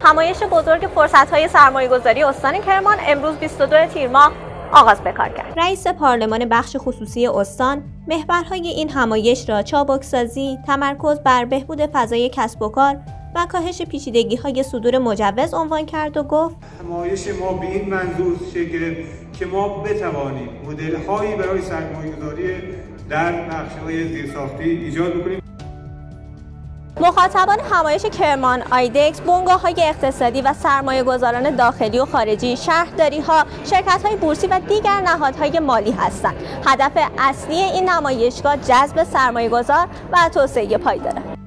همایش بزرگ فرصت‌های سرمایه‌گذاری استان کرمان امروز 22 تیر ماه آغاز به کار کرد. رئیس پارلمان بخش خصوصی استان محورهای این همایش را چابکسازی، تمرکز بر بهبود فضای کسب و کار و کاهش پیچیدگی‌های صدور مجوز عنوان کرد و گفت همایش ما به این منظور شکل گرفت که ما بتوانیم مدل‌هایی برای سرمایه‌گذاری در بخش‌های زیرساختی ایجاد بکنیم. مخاطبان همایش کرمان آیدکس بنگاه‌های اقتصادی و سرمایه‌گذاران داخلی و خارجی، شهرداری‌ها، شرکت‌های بورسی و دیگر نهادهای مالی هستند. هدف اصلی این نمایشگاه جذب سرمایه‌گذار و توسعه پایدار است.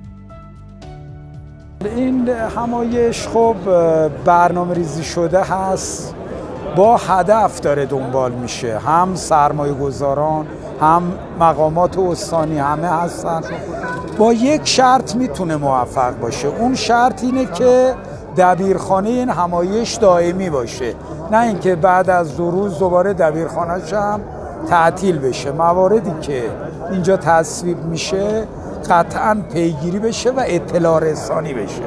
این همایش خب برنامه‌ریزی شده هست، با هدف داره دنبال میشه. هم سرمایه‌گذاران هم مقامات استانی همه هستن. با یک شرط میتونه موفق باشه، اون شرط اینه که دبیرخانه این همایش دائمی باشه، نه اینکه بعد از 2 روز دوباره دبیرخانه‌ش هم تعطیل بشه. مواردی که اینجا تصویب میشه قطعاً پیگیری بشه و اطلاع رسانی بشه.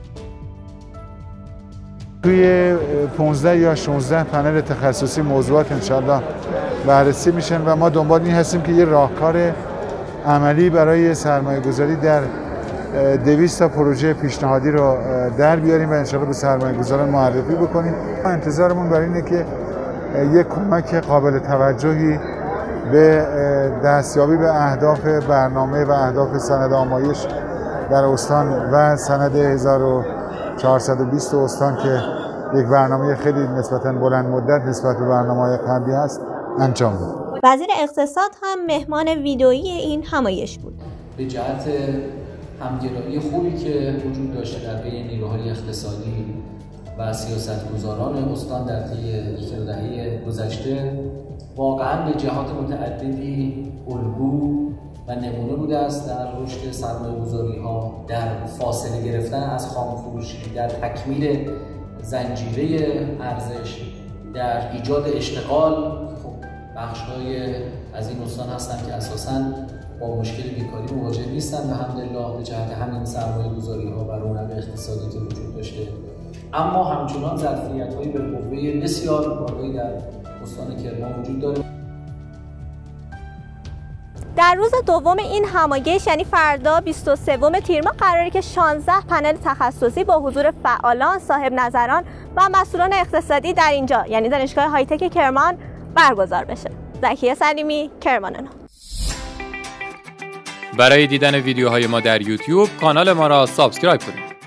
توی 15 یا 16 پنل تخصصی موضوعات انشالله بررسی میشن و ما دنبال این هستیم که یه راهکار عملی برای سرمایه گذاری در 200 تا پروژه پیشنهادی رو در بیاریم و انشالله به سرمایه گذاران معرفی بکنیم. انتظارمون بر اینه که یک کمک قابل توجهی به دستیابی به اهداف برنامه و اهداف سند آمایش در استان و سند 1420 استان که یک برنامه خیلی نسبتاً بلند مدت نسبت به برنامه‌های قبلی است انجام بود. وزیر اقتصاد هم مهمان ویدئویی این همایش بود. به جهت همگرایی خوبی که وجود داشته در بین نیروهای اقتصادی و سیاستگزاران استان در طی یک دهه گذشته واقعاً به جهات متعددی الگو و نمونه بوده است در رشد سرمایه‌گذاری‌ها، در فاصله گرفتن از خام‌فروشی، در تکمیل زنجیره ارزش، در ایجاد اشتغال. خب بخش‌های از این استان هستند که اساساً با مشکل بیکاری مواجه نیستند و الحمدلله به جهت همین سرمایه‌گذاری‌ها و رونق اقتصادی که وجود داشته، اما همچنان ظرفیت‌های بالقوه بسیار بالایی در استان کرمان وجود داره. در روز دوم این همایش یعنی فردا 23 تیر ماه قراره که 16 پنل تخصصی با حضور فعالان، صاحب نظران و مسئولان اقتصادی در اینجا یعنی دانشگاه هایتک کرمان برگزار بشه. زکیه سلیمی، کرمان نو. برای دیدن ویدیوهای ما در یوتیوب کانال ما را سابسکرایب کنید.